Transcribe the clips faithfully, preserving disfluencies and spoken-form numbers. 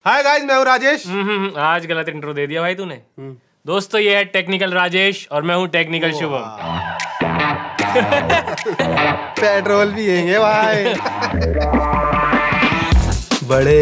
Hi guys, मैं हूँ राजेश। हम्म आज गलत इंट्रो दे दिया भाई तूने। दोस्तों ये है टेक्निकल राजेश और मैं हूँ टेक्निकल शुभम। पेट्रोल भी येंगे भाई। बड़े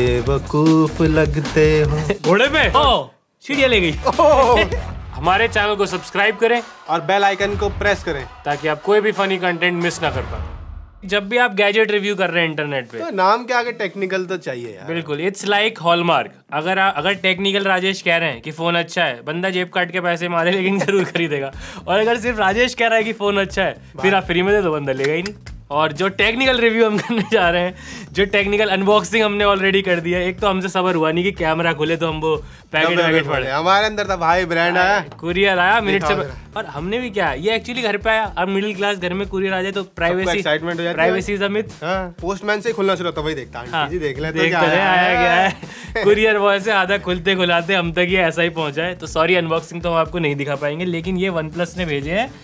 बेवकूफ लगते हो। घोड़े पे ओ सीढ़ियाँ ले गई। हमारे चैनल को सब्सक्राइब करें और बेल आइकन को प्रेस करें ताकि आप कोई भी फनी कंटेंट मिस ना कर पाए। जब भी आप गैजेट रिव्यू कर रहे हैं इंटरनेट पे तो नाम के आगे टेक्निकल तो चाहिए यार। बिल्कुल, इट्स लाइक हॉलमार्क। अगर आ, अगर टेक्निकल राजेश कह रहे हैं कि फोन अच्छा है, बंदा जेब काट के पैसे मारे लेकिन जरूर खरीदेगा। और अगर सिर्फ राजेश कह रहा है कि फोन अच्छा है, फिर आप फ्री में दे दो, बंदा लेगा ही नहीं। और जो टेक्निकल रिव्यू हम करने जा रहे हैं, जो टेक्निकल अनबॉक्सिंग हमने ऑलरेडी कर दिया है। एक तो हमसे सबर हुआ नहीं कि कैमरा खुले तो हम वो पैकेट वैकेट पड़े, हमारे अंदर था भाई, ब्रांड आया, कुरियर आया मिनट से। और हमने भी क्या, ये एक्चुअली घर पे आया। अब मिडिल क्लास घर में कुरियर आ जाए तो प्राइवेसी एक्साइटमेंट हो जाती है। Privacy is a myth. Postman से खुलना शुरू होता, वही देखता आंटी जी देख ले तो क्या आया गया है। कुरियर बॉय से आधा खुलते खुलाते हम तक ये ऐसा ही पहुंचा है। तो सॉरी, अनबॉक्सिंग तो हम आपको नहीं दिखा पाएंगे, लेकिन ये वन प्लस ने भेजे हैं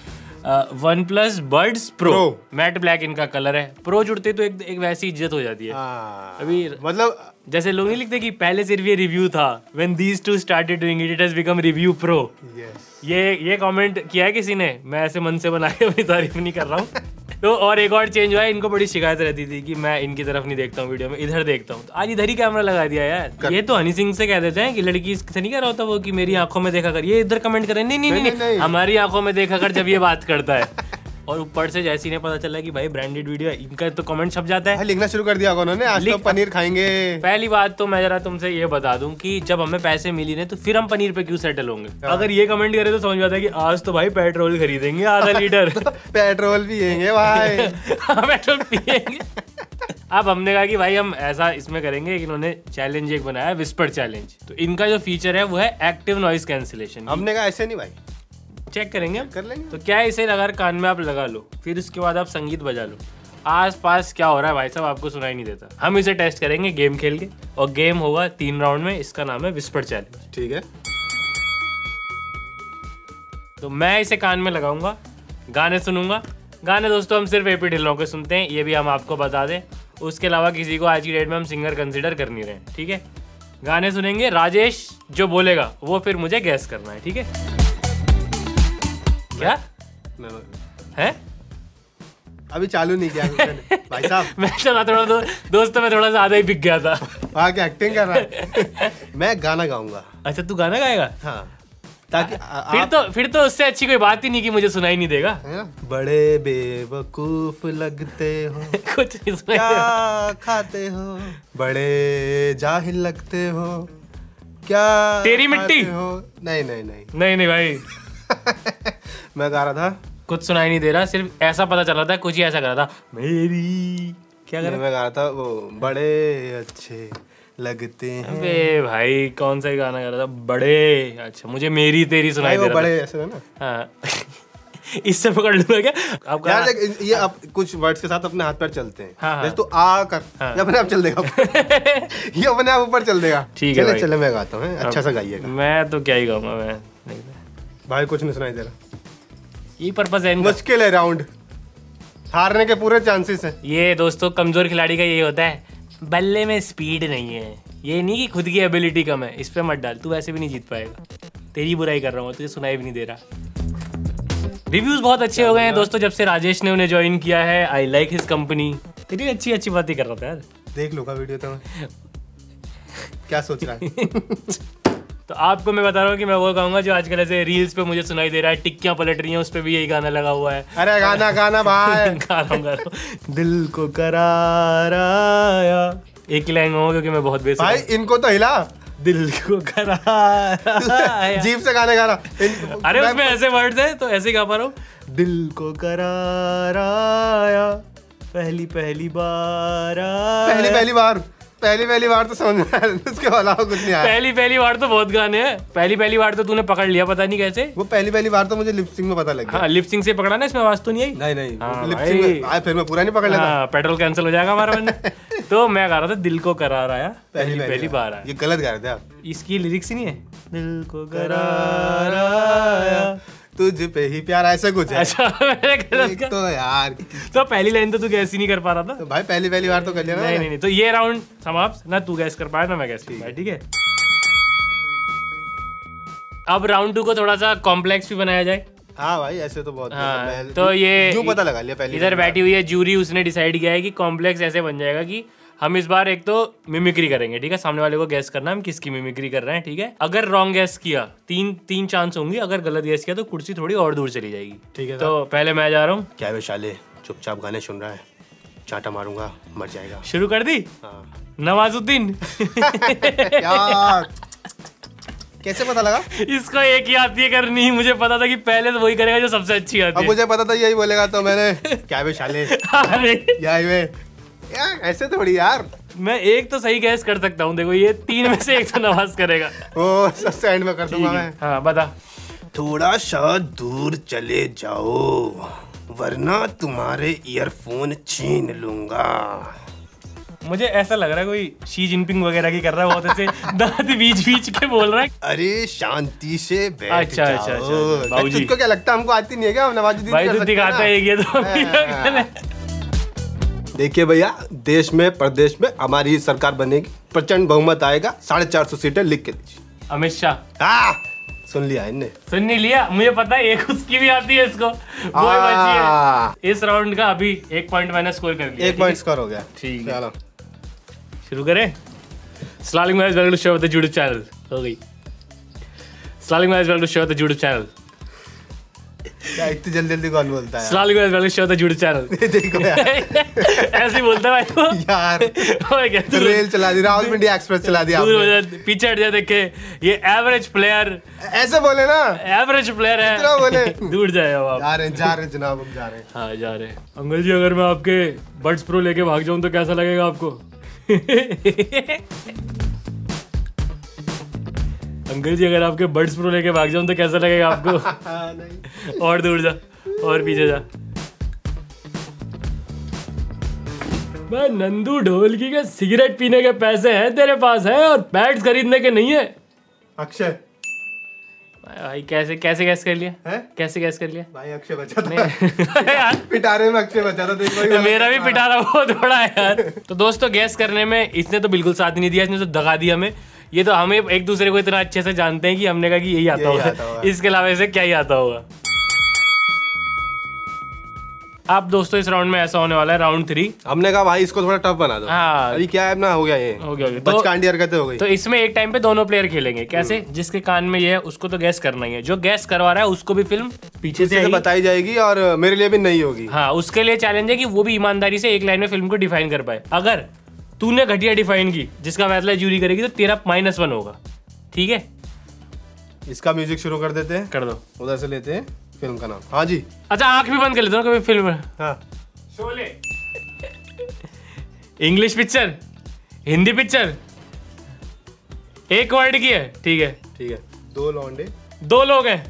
OnePlus Buds Pro. Matte black इनका कलर है। प्रो जुड़ते तो एक, एक वैसी इज्जत हो जाती है। अभी मतलब जैसे लोग नहीं लिखते कि पहले सिर्फ ये रिव्यू था, when these two started doing it it has become review pro. ये ये कमेंट किया है किसी ने, मैं ऐसे मन से बना के अपनी तारीफ नहीं कर रहा हूँ। तो और एक और चेंज हुआ है, इनको बड़ी शिकायत रहती थी कि मैं इनकी तरफ नहीं देखता हूँ वीडियो में, इधर देखता हूँ। तो आज इधर ही कैमरा लगा दिया यार। ये तो हनी सिंह से कह देते हैं कि लड़की से नहीं कह रहा होता वो कि मेरी आंखों में देखा कर, ये इधर कमेंट करें नहीं नहीं नहीं, नहीं, नहीं, नहीं। हमारी आंखों में देखा कर जब ये बात करता है। और ऊपर से जैसे ही पता चला कि भाई ब्रांडेड वीडियो है, इनका तो कमेंट छप जाता है। लिखना शुरू कर दिया उन्होंने, आज तो पनीर खाएंगे। पहली बात तो मैं जरा तुमसे ये बता दूं कि जब हमें पैसे मिली ने तो फिर हम पनीर पे क्यों सेटल होंगे। अगर ये कमेंट करे तो समझ में आता है कि आज तो भाई पेट्रोल खरीदेंगे आधा लीटर। पेट्रोल पियेंगे भाई। पेट्रोल पियेंगे। अब हमने कहा कि भाई हम ऐसा इसमें करेंगे। इन्होंने चैलेंज एक बनाया, विस्पर चैलेंज। तो इनका जो फीचर है वो है एक्टिव नॉइज कैंसिलेशन। हमने कहा ऐसे नहीं भाई, चेक करेंगे कर लेंगे। तो क्या है, इसे अगर कान में आप लगा लो, फिर उसके बाद आप संगीत बजा लो, आस पास क्या हो रहा है भाई साहब आपको सुनाई नहीं देता। हम इसे टेस्ट करेंगे गेम खेल के, और गेम होगा तीन राउंड में। इसका नाम है विस्पर चैलेंज। ठीक है। तो मैं इसे कान में लगाऊंगा, गाने सुनूंगा। गाने दोस्तों हम सिर्फ एपी ढिल्लों के सुनते हैं, ये भी हम आपको बता दें। उसके अलावा किसी को आज की डेट में हम सिंगर कंसिडर कर नहीं रहे, ठीक है। गाने सुनेंगे, राजेश जो बोलेगा वो फिर मुझे गैस करना है, ठीक है। क्या है? अभी चालू नहीं किया भाई साहब। मैं चला थोड़ा दो, दोस्तों में थोड़ा ज्यादा ही बिक गया था। हाँ, क्या एक्टिंग कर रहा है। मैं गाना गाऊंगा। अच्छा तू गाना गाएगा? हाँ, ताकि आ, आ, फिर तो फिर तो उससे अच्छी कोई बात ही नहीं कि मुझे सुनाई नहीं देगा। बड़े बेवकूफ लगते हो। कुछ नहीं सुनाई क्या खाते हो, बड़े जाहिल लगते हो, क्या तेरी मिट्टी हो। नहीं नहीं नहीं नहीं नहीं भाई। मैं गा रहा था, कुछ सुनाई नहीं दे रहा, सिर्फ ऐसा पता चल रहा था कुछ ही ऐसा कर रहा था। मेरी क्या कर रहा? मैं गा रहा था वो बड़े अच्छे लगते हैं। अबे भाई कौन सा गाना गा रहा था? बड़े अच्छा, मुझे मेरी तेरी सुनाई दे रहा था। बड़े ऐसे ना। हाँ। इससे पकड़ लूंगा क्या आप? यार ये आप कुछ वर्ड्स के साथ अपने हाथ पैर चलते हैं। हाँ, जैसे तो आ कर, हाँ। ये अपने आप चल देगा। ये अपने आप ऊपर चल देगा। ठीक है चले चले मैं गाता हूँ, अच्छा सा गाइएगा। मैं तो क्या ही गाऊंगा मैं। नहीं भाई कुछ नहीं सुनाई दे रहा। ये पर्पस है, मुश्किल है राउंड, हारने के पूरे चांसेस हैं। ये दोस्तों कमजोर खिलाड़ी का ये होता है, बल्ले में स्पीड नहीं है। ये नहीं कि खुद की एबिलिटी कम है, इस पे मत डाल, तू वैसे भी नहीं जीत पाएगा। तेरी बुराई कर रहा हूँ, तुझे सुनाई भी नहीं दे रहा। रिव्यूज बहुत अच्छे हो गए हैं दोस्तों जब से राजेश ने उन्हें ज्वाइन किया है। I like his company. तेरी अच्छी अच्छी बातें कर रहा था यार। देख लूंगा वीडियो तो मैं क्या सोच रहा है। तो आपको मैं बता रहा हूँ कि मैं वो गाऊंगा जो आजकल ऐसे रील्स पे मुझे सुनाई दे रहा है, टिक्कियां पलट रही हैं, उस पे भी यही गाना लगा हुआ है। अरे गाना गाना भाई। गा रहा हूँ गा रहा हूँ। दिल को करार आया, एक ही लाइन होगा क्योंकि मैं बहुत बेसिक भाई। इनको तो हिला, दिल को करार आया। जीप से गाने गा रहा। अरे उसमें ऐसे वर्ड्स हैं तो ऐसे गा पा रहा हूँ। दिल को करार आया, पहली पहली बार आया। पहली पहली बार पहली पहली बार तो समझ में आया, उसके अलावा कुछ नहीं आया। पहली पहली बार तो बहुत गाने हैं। पहली पहली बार तो तूने पकड़ लिया, पता नहीं कैसे। वो पहली पहली बार तो मुझे लिपसिंग में पता लग गया। हाँ, लिपसिंग से पकड़ा ना, इसमें आवाज तो नहीं आई। नहीं नहीं, हाँ, लिपसिंग में आया, फिर मैं पूरा नहीं पकड़ लेता। हाँ, पेट्रोल कैंसिल हो जाएगा हमारा वरना। तो मैं गा रहा था दिल को करार आया, पहली पहली, पहली बार आया। ये गलत गा रहे थे आप। इसकी लिरिक्स ही नहीं है। दिल को करार आया, तुझ पे ही प्यार, ऐसा कुछ है। अच्छा मैंने गलत एक कहा। तो यार, तो पहली लाइन तो तू गैस ही नहीं कर पा रहा था। तो भाई पहली पहली बार तो कर लिया ना। नहीं नहीं नहीं, तो ये राउंड समाप्त, ना तू गैस कर पाया ना मैं गैस कर पाया, ठीक है। अब राउंड टू को थोड़ा सा कॉम्प्लेक्स भी बनाया जाए। हाँ भाई ऐसे तो बहुत हाँ, मैं- तो ये जो पता लगा लिया पहले। इधर बैठी हुई है जूरी, उसने डिसाइड किया है कि कॉम्प्लेक्स ऐसे बन जाएगा कि हम इस बार एक तो मिमिक्री करेंगे, ठीक है। सामने वाले को गैस करना हम किसकी मिमिक्री कर रहे हैं, ठीक है। अगर रॉन्ग गैस किया, तीन तीन चांस होंगे, अगर गलत गैस किया तो कुर्सी थोड़ी और दूर चली जाएगी, ठीक है। तो पहले मैं जा रहा हूँ। क्या वैशाले चुपचाप गाने सुन रहा है, चाटा मारूंगा मर जाएगा। शुरू कर दी। हाँ। नवाजुद्दीन। यार कैसे पता लगा? इसको एक ही आती है करनी, मुझे पता था कि पहले तो वही करेगा जो सबसे अच्छी आती अब है। मुझे पता था यही बोलेगा, तो मैंने क्या वैशाले अरे यार वे यार ऐसे थोड़ी यार। मैं एक तो सही गैस कर सकता हूँ, देखो ये तीन में से एक तो नवाज करेगा। वो सबसे एंड में कर दूंगा मैं। हाँ बता। थोड़ा सा दूर चले जाओ वरना तुम्हारे ईयरफोन छीन लूंगा। मुझे ऐसा लग रहा है कोई शी जिनपिंग वगैरह की कर रहा है, बहुत ऐसे दांत बीच बीच के बोल रहा है। अरे शांति से बैठ अच्छा, जाओ। अच्छा, अच्छा, बाबूजी। तुझको क्या लगता है हमको आती नहीं है क्या? हम नवाजुद्दीन भाई कर तू सकते हैं दिखाता ना? है ये तो। देखिए भैया, देश में प्रदेश में हमारी सरकार बनेगी, प्रचंड बहुमत आएगा, साढ़े चार सौ सीटें लिख के दीजिए। अमित शाह। हाँ सुन लिया इनने। सुन नहीं लिया, मुझे पता है एक उसकी भी आती है इसको, वो ही बची है। इस राउंड का अभी एक पॉइंट मैंने स्कोर कर लिया। एक पॉइंट स्कोर हो गया। ठीक है, चलो शुरू करें। स्लालिंग मैच welcome to show the YouTube channel. हो गई। स्लालिंग मैच welcome to show the YouTube channel. क्या इतनी जल्दी जल्दी कौन बोलता है? स्लालिंग मैच welcome to show the YouTube channel. देखो यार ऐसे ही बोलता है भाई वो। यार ओए क्या तू रेल चला दी, रावलपिंडी एक्सप्रेस चला दिया दूर हो आपने। जा, पीछे हट जा, देखे ये एवरेज प्लेयर, ऐसे बोले ना। एवरेज प्लेयर है। इतना बोले। दूर जाए अब आप। जा रहे हैं जा रहे हैं जनाब, हम जा रहे हैं। हाँ जा रहे हैं। अंकल जी अगर मैं आपके बड्स प्रो लेके भाग जाऊं तो कैसा लगेगा आपको? अंकल जी अगर आपके बड्स प्रो लेके भाग जाऊं तो कैसा लगेगा आपको? हाँ, नहीं। और दूर जा, और पीछे जा। मैं नंदू ढोलकी के सिगरेट पीने के पैसे हैं तेरे पास है और पैड्स खरीदने के नहीं है। अक्षय भाई कैसे कैसे गैस कर लिया है? कैसे गैस कर लिया? भाई अक्षय बचा था। यार पिटारे में अक्षय बचा था, देखो ही मेरा भी पिटारा बहुत बड़ा है यार। तो दोस्तों गैस करने में इसने तो बिल्कुल साथ ही नहीं दिया, इसने तो दगा दिया हमें। ये तो हमें एक दूसरे को इतना अच्छे से जानते हैं कि हमने कहा कि यही आता यही आता होगा, होगा। इसके अलावा इसे क्या ही आता होगा। अब दोस्तों इस राउंड में ऐसा होने वाला है, राउंड थ्री। हमने कहा भाई इसको थोड़ा टफ बना दो। हाँ। अभी क्या है ना, हो गया ये हो गया, हो गया। तो- बचकांडी हरकतें हो गई। तो इसमें एक टाइम पे दोनों प्लेयर खेलेंगे। कैसे? जिसके कान में ये है उसको तो गैस करना ही है, जो गैस करवा रहा है उसको भी फिल्म पीछे से से आएगी। बताई जाएगी और मेरे लिए भी नहीं होगी। हाँ, उसके लिए चैलेंज है कि वो भी ईमानदारी से एक लाइन में फिल्म को डिफाइन कर पाए। अगर तूने घटिया डिफाइन की जिसका फैसला जूरी करेगी तो तेरा माइनस वन होगा, ठीक है? इसका म्यूजिक शुरू कर देते हैं, कर दो। उधर से लेते हैं फिल्म का नाम। हाँ जी। अच्छा आंख भी बंद कर लेते हो कभी फिल्म में। हाँ Sholay. English picture, Hindi picture, एक वर्ड की है, ठीक है? ठीक है। दो लौंडे दो लोग हैं,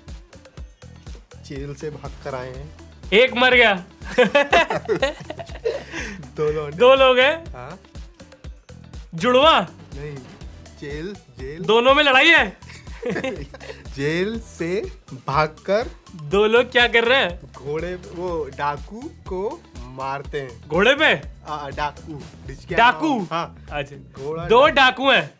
जेल से भाग कर आए हैं। एक मर गया। दो लौंडे। दो लोग हैं, हाँ जुड़वा, नहीं, जेल जेल दोनों में लड़ाई है। जेल से भागकर दो लोग क्या कर रहे हैं? घोड़े वो डाकू को मारते हैं। घोड़े पे आ, डाकू डिस्किया डाकू। नाम। हाँ अच्छा घोड़ा दो डाकू हैं।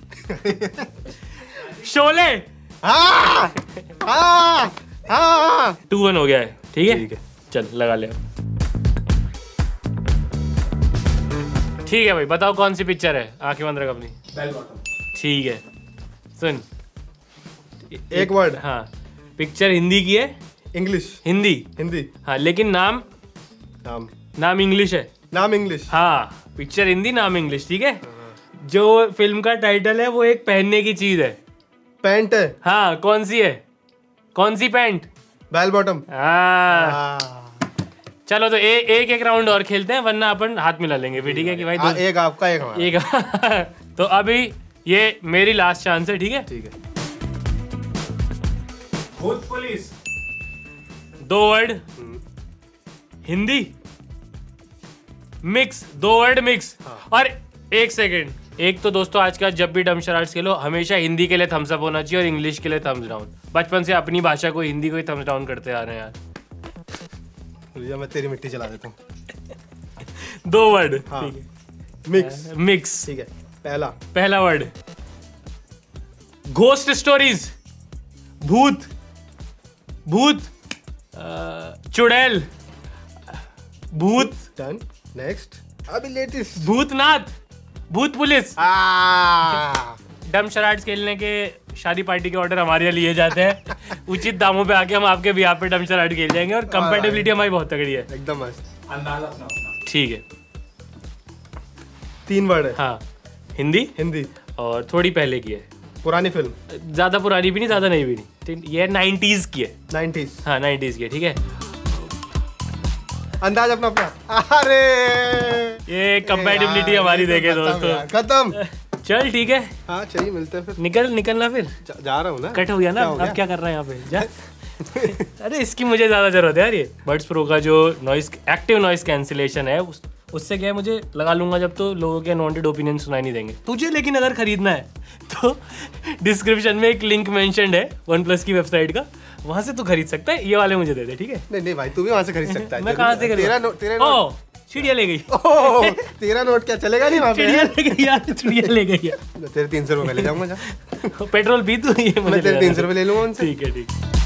शोले। हाँ हाँ हाँ टू वन हो गया है, ठीक है? ठीक है। चल लगा ले। ठीक है भाई, बताओ कौन सी पिक्चर है? आंखें बंद रख अपनी। ठीक है, सुन एक वर्ड। हाँ, पिक्चर हिंदी की है। इंग्लिश हिंदी, हिंदी हाँ, लेकिन नाम नाम नाम इंग्लिश है। नाम इंग्लिश। हाँ, पिक्चर हिंदी, नाम इंग्लिश, ठीक है? जो फिल्म का टाइटल है वो एक पहनने की चीज है। पैंट है। हाँ, कौन सी है? कौन सी पैंट? Bell bottom. हाँ। हाँ चलो तो ए, एक एक राउंड और खेलते हैं, वरना अपन हाथ मिला लेंगे फिर, ठीक है कि भाई हाँ, दो, एक आपका एक हमारा। एक। तो अभी ये मेरी लास्ट चांस है, ठीक है? ठीक है। भूत पुलिस, दो वर्ड, हिंदी मिक्स, दो वर्ड मिक्स। और एक सेकेंड, एक तो दोस्तों आज का जब भी डम शराड्स खेलो हमेशा हिंदी के लिए थम्स अप होना चाहिए और इंग्लिश के लिए थम्स डाउन। बचपन से अपनी भाषा को हिंदी को ही थम्स डाउन करते आ रहे हैं यार। या मैं तेरी मिट्टी चला देता हूँ। दो वर्ड। हाँ। ठीक है। मिक्स। मिक्स। ठीक है। पहला पहला वर्ड घोस्ट स्टोरीज, भूत, भूत, अ, चुड़ैल, भूत, डन। नेक्स्ट अभी लेटेस्ट भूतनाथ, भूत पुलिस। आ डम शराड्स खेलने के शादी पार्टी के ऑर्डर हमारे यहाँ लिए जाते हैं। उचित दामों पे आके हम आपके भी यहाँ पे डम शराड खेल जाएंगे और कंपेटेबिलिटी हमारी बहुत तगड़ी है। एकदम मस्त। अंदाज अपना अपना। ठीक है। तीन वर्ड है। हाँ, हिंदी हिंदी और थोड़ी पहले की है। पुरानी फिल्म। ज्यादा पुरानी भी नहीं, ज्यादा नई भी नहीं, ये नाइनटीज की है। नाइनटीज। हाँ नाइनटीज की है। ठीक है। अंदाज अपना अपना। अरे ये कंपेटिबिलिटी हमारी देखे दोस्तों। खत्म। चल ठीक है। हाँ चाहिए, मिलते हैं फिर। निकल निकलना फिर। जा, जा रहा हूँ ना। कट हो गया ना। अब क्या कर रहा है यहाँ पे जा। अरे इसकी मुझे ज्यादा जरूरत है यार। ये बड्स प्रो का जो नॉइस एक्टिव नॉइस कैंसिलेशन है उस, उससे क्या है, मुझे लगा लूंगा जब तो लोगों के अनवांटेड ओपिनियन सुनाई नहीं देंगे तुझे। लेकिन अगर खरीदना है तो डिस्क्रिप्शन में एक लिंक मेंशन्ड है वन प्लस की वेबसाइट का, वहां से तू खरीद सकता है। ये वाले मुझे दे दे। ठीक है। नहीं नहीं भाई, तू भी वहां से खरीद सकता है। मैं कहाँ से तेरा नो, तेरा नोट। ओ चिड़िया ले गई। ओह, तेरा नोट क्या चलेगा नहीं वहाँ पे? चिड़िया ले गई यार, चिड़िया ले गई यार। तेरे तीन सौ रुपये ले जाऊंगा। जा पेट्रोल पी तू। ये मैं तेरे तीन सौ रुपये ले लूंगा उनसे। ठीक है ठीक है।